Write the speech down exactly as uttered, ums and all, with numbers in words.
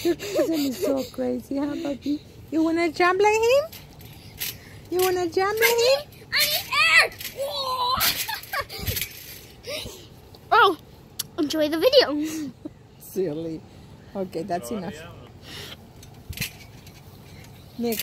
Your cousin is so crazy, huh, puppy? You wanna jump like him? You wanna jump like him? I need air! Oh, enjoy the video. Silly. Okay, that's enough.